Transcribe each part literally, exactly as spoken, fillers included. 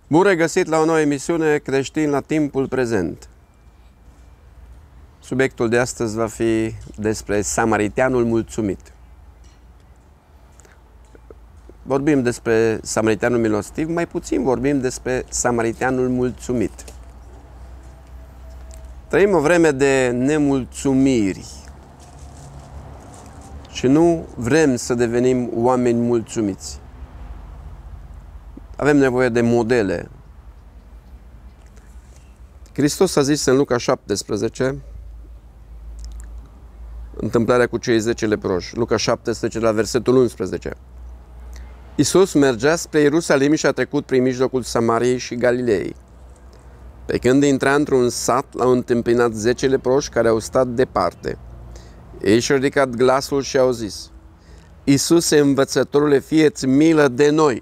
Bun regăsit la o nouă emisiune Creștin la timpul prezent. Subiectul de astăzi va fi despre Samariteanul mulțumit. Vorbim despre Samariteanul milostiv, mai puțin vorbim despre Samariteanul mulțumit. Trăim o vreme de nemulțumiri și nu vrem să devenim oameni mulțumiți. Avem nevoie de modele. Hristos a zis în Luca șaptesprezece, întâmplarea cu cei zece leproși, Luca șaptesprezece la versetul unsprezece. Iisus mergea spre Ierusalim și a trecut prin mijlocul Samariei și Galilei. Pe când intra într-un sat, l-au întâmpinat zece leproși care au stat departe. Ei și-au ridicat glasul și au zis: Iisuse, învățătorule, fie-ți milă de noi!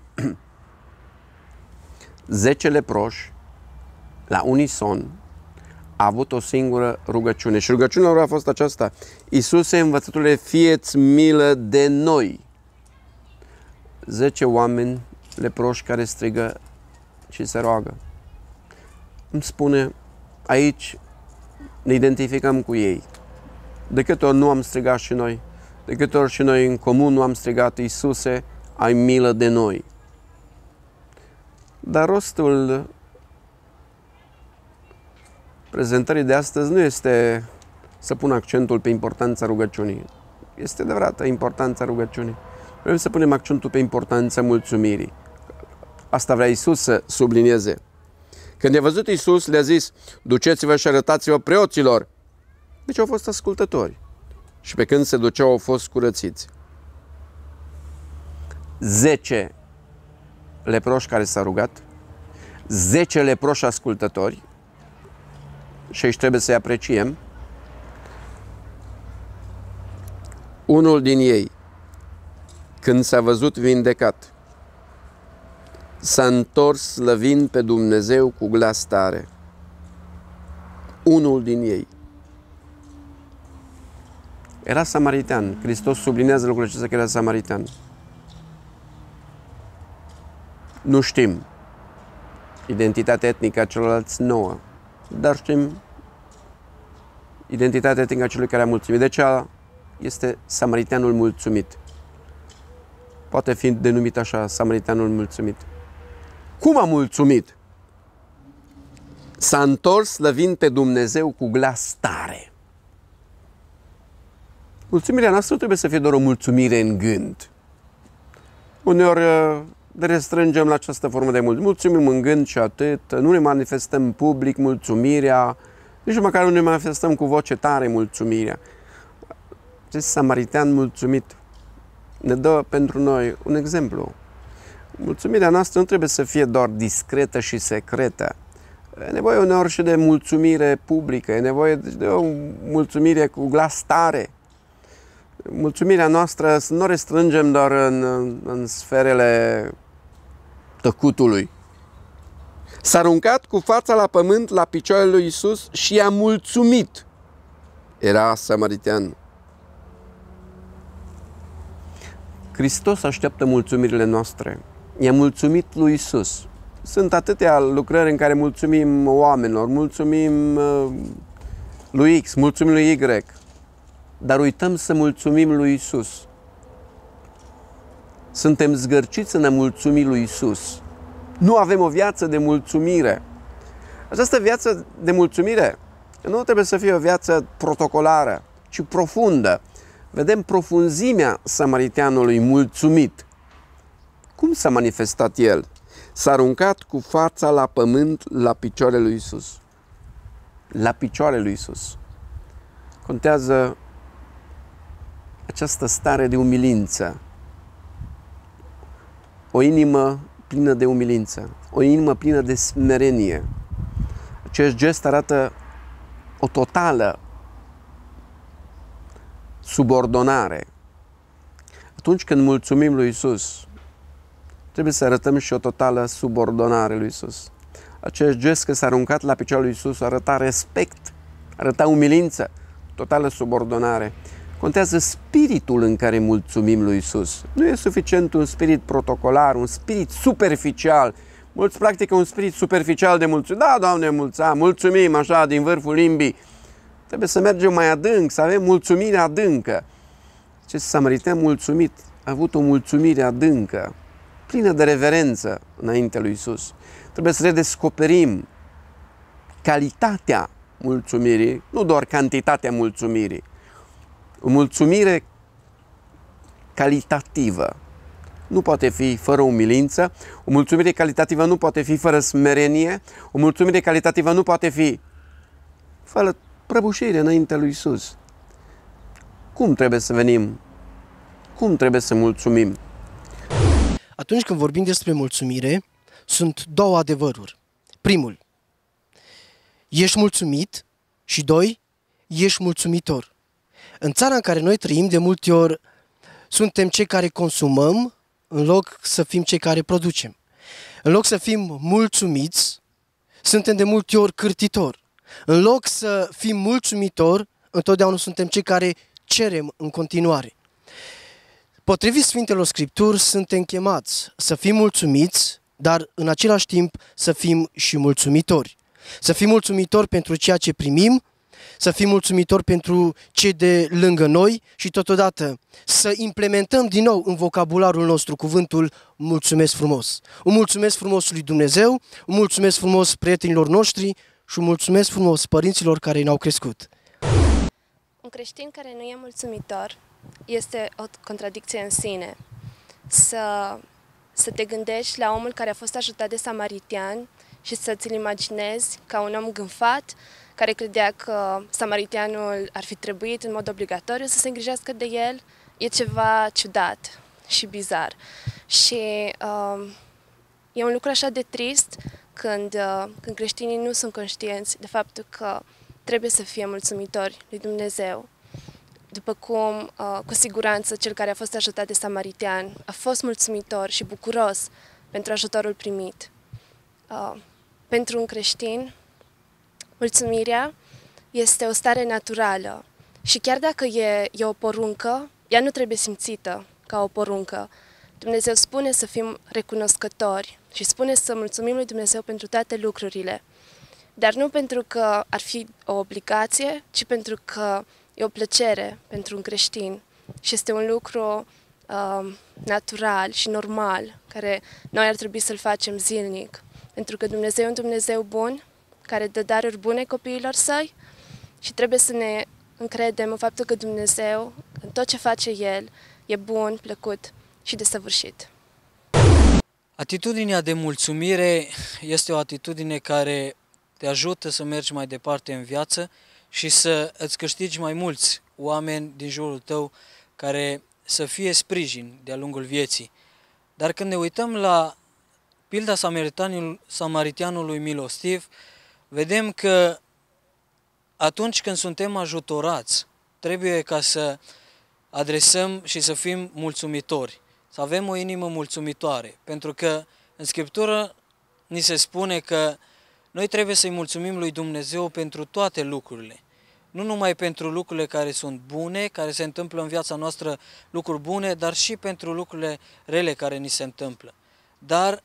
Zece leproși, la unison, a avut o singură rugăciune. Și rugăciunea lor a fost aceasta: Iisuse, învățătorule, fie-ți milă de noi! Zece oameni leproși care strigă și se roagă. Îmi spune, aici ne identificăm cu ei. De câte ori nu am strigat și noi? De câte ori și noi în comun nu am strigat: Iisuse, ai milă de noi! Dar rostul prezentării de astăzi nu este să pun accentul pe importanța rugăciunii. Este adevărată importanța rugăciunii. Vrem să punem accentul pe importanța mulțumirii. Asta vrea Iisus să sublinieze. Când i-a văzut Iisus, le-a zis: duceți-vă și arătați-vă preoților. Deci au fost ascultători. Și pe când se duceau, au fost curățiți. Zece leproși care s-au rugat, zece leproși ascultători, și aici trebuie să-i apreciem. Unul din ei, când s-a văzut vindecat, s-a întors slăvind pe Dumnezeu cu glas tare. Unul din ei era samaritean. Hristos sublinează lucrul acesta că era samaritean. Nu știm identitatea etnică a celorlalți nouă, dar știm identitatea etnică a celui care a mulțumit. De aceea este Samariteanul mulțumit. Poate fi denumit așa, Samariteanul mulțumit. Cum a mulțumit? S-a întors slăvind pe Dumnezeu cu glas tare. Mulțumirea noastră nu trebuie să fie doar o mulțumire în gând. Uneori ne restrângem la această formă de mult. Mulțumim în gând și atât, nu ne manifestăm public mulțumirea, nici măcar nu ne manifestăm cu voce tare mulțumirea. Acest samaritean mulțumit ne dă pentru noi un exemplu. Mulțumirea noastră nu trebuie să fie doar discretă și secretă. E nevoie uneori și de mulțumire publică, e nevoie de o mulțumire cu glas tare. Mulțumirea noastră să nu o restrângem doar în, în sferele tăcutului. S-a aruncat cu fața la pământ la picioarele lui Iisus și i-a mulțumit. Era samaritean. Hristos așteaptă mulțumirile noastre. I-a mulțumit lui Iisus. Sunt atâtea lucrări în care mulțumim oamenilor, mulțumim lui X, mulțumim lui Y, dar uităm să mulțumim lui Iisus. Suntem zgârciți în a mulțumi lui Iisus. Nu avem o viață de mulțumire. Această viață de mulțumire nu trebuie să fie o viață protocolară, ci profundă. Vedem profunzimea samariteanului mulțumit. Cum s-a manifestat el? S-a aruncat cu fața la pământ la picioarele lui Iisus. La picioarele lui Iisus. Contează această stare de umilință. O inimă plină de umilință, o inimă plină de smerenie. Acest gest arată o totală subordonare. Atunci când mulțumim lui Iisus, trebuie să arătăm și o totală subordonare lui Iisus. Acest gest că s-a aruncat la picioarele lui Iisus arăta respect, arăta umilință, totală subordonare. Contează spiritul în care mulțumim lui Iisus. Nu e suficient un spirit protocolar, un spirit superficial. Mulți practică un spirit superficial de mulțumire. Da, Doamne, mulțumim, mulțumim așa din vârful limbii. Trebuie să mergem mai adânc, să avem mulțumire adâncă. Acest samaritean mulțumit a avut o mulțumire adâncă, plină de reverență înaintea lui Iisus. Trebuie să redescoperim calitatea mulțumirii, nu doar cantitatea mulțumirii. O mulțumire calitativă nu poate fi fără umilință, o mulțumire calitativă nu poate fi fără smerenie, o mulțumire calitativă nu poate fi fără prăbușire înaintea lui Iisus. Cum trebuie să venim? Cum trebuie să mulțumim? Atunci când vorbim despre mulțumire, sunt două adevăruri. Primul, ești mulțumit și doi, ești mulțumitor. În țara în care noi trăim, de multe ori, suntem cei care consumăm în loc să fim cei care producem. În loc să fim mulțumiți, suntem de multe ori cârtitori. În loc să fim mulțumitori, întotdeauna suntem cei care cerem în continuare. Potrivit Sfintelor Scripturi, suntem chemați să fim mulțumiți, dar în același timp să fim și mulțumitori. Să fim mulțumitori pentru ceea ce primim, să fim mulțumitori pentru cei de lângă noi și totodată să implementăm din nou în vocabularul nostru cuvântul mulțumesc frumos. Un mulțumesc frumos lui Dumnezeu, un mulțumesc frumos prietenilor noștri și un mulțumesc frumos părinților care ne-au crescut. Un creștin care nu e mulțumitor este o contradicție în sine. Să, să te gândești la omul care a fost ajutat de samaritean și să ți-l imaginezi ca un om gânfat, care credea că samariteanul ar fi trebuit în mod obligatoriu să se îngrijească de el, e ceva ciudat și bizar. Și uh, e un lucru așa de trist când, uh, când creștinii nu sunt conștienți de faptul că trebuie să fie mulțumitori lui Dumnezeu. După cum, uh, cu siguranță, cel care a fost ajutat de samaritean a fost mulțumitor și bucuros pentru ajutorul primit. Uh, pentru un creștin, mulțumirea este o stare naturală și chiar dacă e, e o poruncă, ea nu trebuie simțită ca o poruncă. Dumnezeu spune să fim recunoscători și spune să mulțumim lui Dumnezeu pentru toate lucrurile, dar nu pentru că ar fi o obligație, ci pentru că e o plăcere pentru un creștin și este un lucru uh, natural și normal, care noi ar trebui să-l facem zilnic, pentru că Dumnezeu e un Dumnezeu bun, care dă daruri bune copiilor săi și trebuie să ne încredem în faptul că Dumnezeu, în tot ce face El, e bun, plăcut și desăvârșit. Atitudinea de mulțumire este o atitudine care te ajută să mergi mai departe în viață și să îți câștigi mai mulți oameni din jurul tău care să fie sprijin de-a lungul vieții. Dar când ne uităm la pilda samariteanului milostiv, vedem că atunci când suntem ajutorați, trebuie ca să adresăm și să fim mulțumitori, să avem o inimă mulțumitoare, pentru că în Scriptură ni se spune că noi trebuie să-i mulțumim lui Dumnezeu pentru toate lucrurile, nu numai pentru lucrurile care sunt bune, care se întâmplă în viața noastră, lucruri bune, dar și pentru lucrurile rele care ni se întâmplă. Dar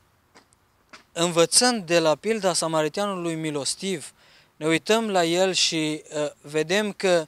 învățând de la pilda samariteanului milostiv, ne uităm la el și uh, vedem că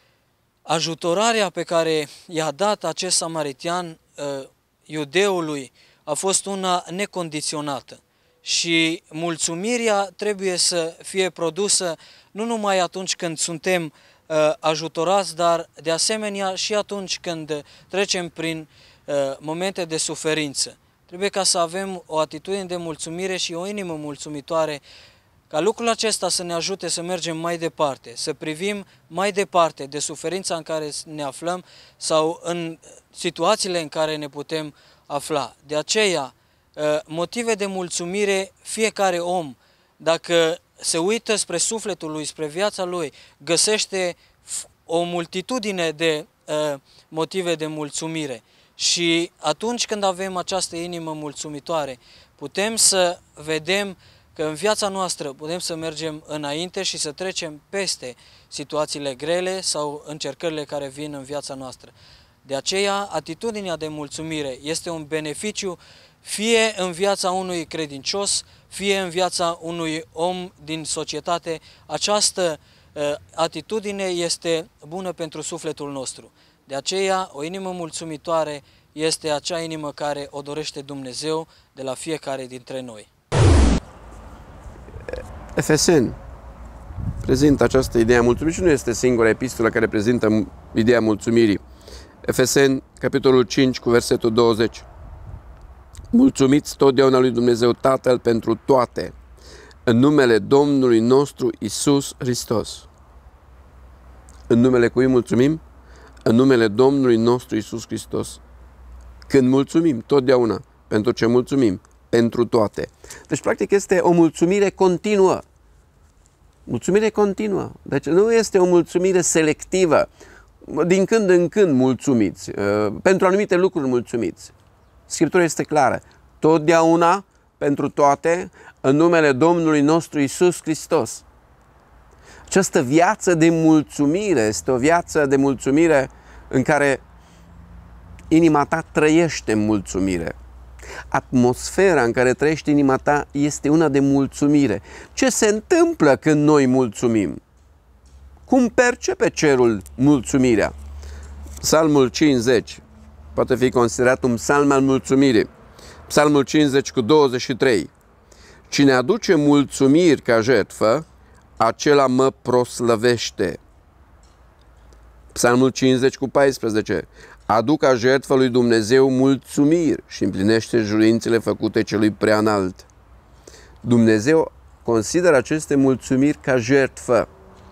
ajutorarea pe care i-a dat acest samaritean uh, iudeului a fost una necondiționată. Și mulțumirea trebuie să fie produsă nu numai atunci când suntem uh, ajutorați, dar de asemenea și atunci când trecem prin uh, momente de suferință. Trebuie ca să avem o atitudine de mulțumire și o inimă mulțumitoare, ca lucrul acesta să ne ajute să mergem mai departe, să privim mai departe de suferința în care ne aflăm sau în situațiile în care ne putem afla. De aceea, motive de mulțumire, fiecare om, dacă se uită spre sufletul lui, spre viața lui, găsește o multitudine de motive de mulțumire. Și atunci când avem această inimă mulțumitoare, putem să vedem că în viața noastră putem să mergem înainte și să trecem peste situațiile grele sau încercările care vin în viața noastră. De aceea, atitudinea de mulțumire este un beneficiu fie în viața unui credincios, fie în viața unui om din societate, această uh, atitudine este bună pentru sufletul nostru. De aceea, o inimă mulțumitoare este acea inimă care o dorește Dumnezeu de la fiecare dintre noi. Efeseni prezintă această idee a mulțumirii și nu este singura epistolă care prezintă ideea mulțumirii. Efeseni, capitolul cinci, cu versetul douăzeci. Mulțumiți totdeauna lui Dumnezeu Tatăl pentru toate, în numele Domnului nostru Iisus Hristos. În numele cui mulțumim? În numele Domnului nostru Iisus Hristos. Când mulțumim, totdeauna, pentru ce mulțumim? Pentru toate. Deci, practic, este o mulțumire continuă. Mulțumire continuă. Deci nu este o mulțumire selectivă. Din când în când mulțumiți. Pentru anumite lucruri mulțumiți. Scriptura este clară. Totdeauna, pentru toate, în numele Domnului nostru Iisus Hristos. Această viață de mulțumire este o viață de mulțumire în care inima ta trăiește în mulțumire. Atmosfera în care trăiește inima ta este una de mulțumire. Ce se întâmplă când noi mulțumim? Cum percepe cerul mulțumirea? Psalmul cincizeci poate fi considerat un psalm al mulțumirii. Psalmul cincizeci cu douăzeci și trei. Cine aduce mulțumiri ca jertfă, acela mă proslăvește. Psalmul cincizeci cu paisprezece. Aduc ca jertfă lui Dumnezeu mulțumiri și împlinește jurințele făcute celui preanalt. Dumnezeu consideră aceste mulțumiri ca jertfă.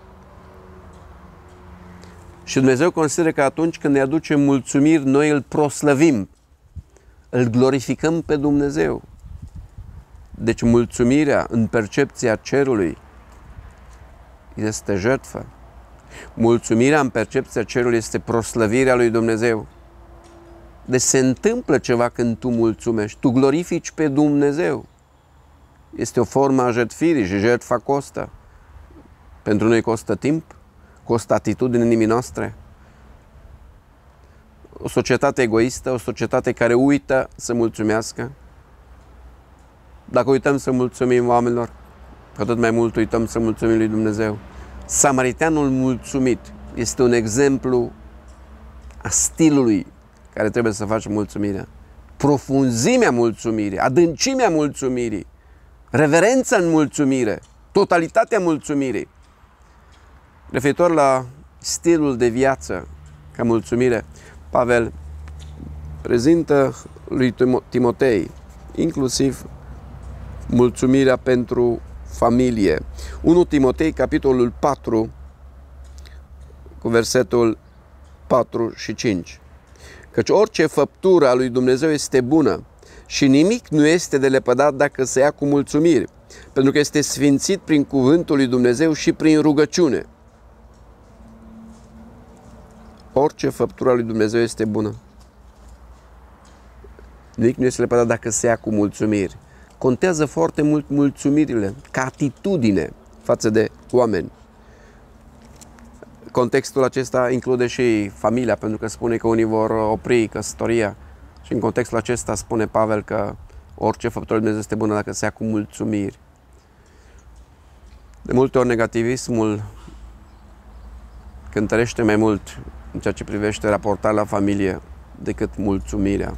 Și Dumnezeu consideră că atunci când ne aducem mulțumiri, noi îl proslăvim, îl glorificăm pe Dumnezeu. Deci mulțumirea în percepția cerului este jertfă. Mulțumirea în percepția cerului este proslăvirea lui Dumnezeu. Deci se întâmplă ceva când tu mulțumești, tu glorifici pe Dumnezeu. Este o formă a jertfirii și jertfa costă. Pentru noi costă timp, costă atitudine în inimii noastre. O societate egoistă, o societate care uită să mulțumească. Dacă uităm să mulțumim oamenilor, cu atât mai mult uităm să mulțumim lui Dumnezeu. Samariteanul mulțumit este un exemplu a stilului care trebuie să faci mulțumirea. Profunzimea mulțumirii, adâncimea mulțumirii, reverența în mulțumire, totalitatea mulțumirii. Referitor la stilul de viață ca mulțumire, Pavel prezintă lui Timotei inclusiv mulțumirea pentru familie. unu Timotei, capitolul patru, cu versetul patru și cinci. Căci orice făptură a lui Dumnezeu este bună și nimic nu este de lepădat dacă se ia cu mulțumiri, pentru că este sfințit prin cuvântul lui Dumnezeu și prin rugăciune. Orice făptură a lui Dumnezeu este bună. Nimic nu este lepădat dacă se ia cu mulțumiri. Contează foarte mult mulțumirile, ca atitudine față de oameni. Contextul acesta include și familia, pentru că spune că unii vor opri căsătoria. Și în contextul acesta spune Pavel că orice făptură lui Dumnezeu este bună dacă se ia cu mulțumiri. De multe ori negativismul cântărește mai mult în ceea ce privește raportarea la familie decât mulțumirea.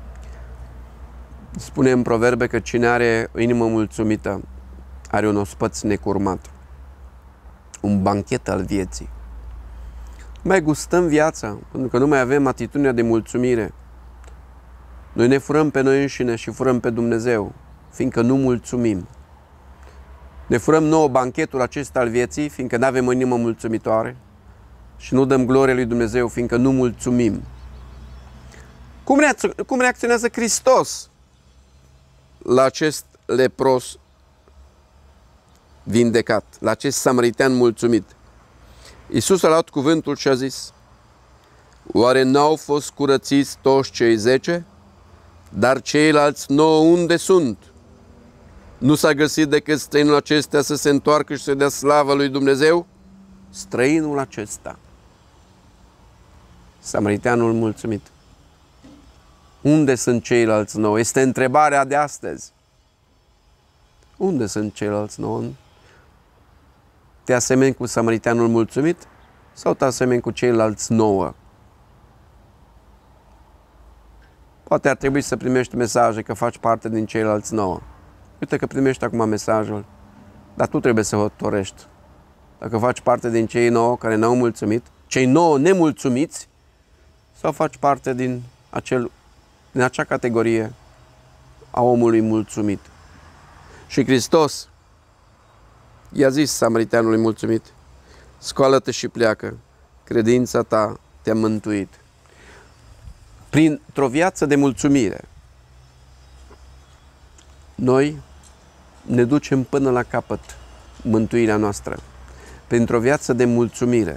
Spune în proverbe că cine are o inimă mulțumită are un ospăț necurmat, un banchet al vieții. Mai gustăm viața, pentru că nu mai avem atitudinea de mulțumire. Noi ne furăm pe noi înșine și furăm pe Dumnezeu, fiindcă nu mulțumim. Ne furăm nouă banchetul acesta al vieții, fiindcă nu avem o inimă mulțumitoare și nu dăm glorie lui Dumnezeu, fiindcă nu mulțumim. Cum, reacț- cum reacționează Hristos la acest lepros vindecat, la acest samaritean mulțumit? Iisus a luat cuvântul și a zis: oare n-au fost curățiți toți cei zece? Dar ceilalți nouă unde sunt? Nu s-a găsit decât străinul acesta să se întoarcă și să dea slavă lui Dumnezeu? Străinul acesta, samariteanul mulțumit. Unde sunt ceilalți nouă? Este întrebarea de astăzi. Unde sunt ceilalți nouă? Te asemeni cu samariteanul mulțumit sau te asemeni cu ceilalți nouă? Poate ar trebui să primești mesaje că faci parte din ceilalți nouă. Uite că primești acum mesajul, dar tu trebuie să hotărăști. Dacă faci parte din cei nouă care n-au mulțumit, cei nouă nemulțumiți, sau faci parte din, acel, din acea categorie a omului mulțumit. Și Hristos i-a zis samariteanului mulțumit: scoală-te și pleacă, credința ta te-a mântuit. Printr-o viață de mulțumire, noi ne ducem până la capăt mântuirea noastră. Printr-o viață de mulțumire,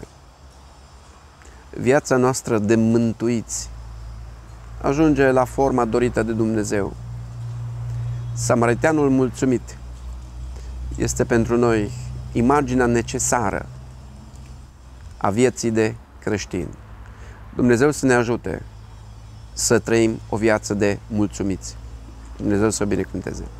viața noastră de mântuiți ajunge la forma dorită de Dumnezeu. Samariteanul mulțumit este pentru noi imaginea necesară a vieții de creștini. Dumnezeu să ne ajute să trăim o viață de mulțumiți. Dumnezeu să o binecuvânteze.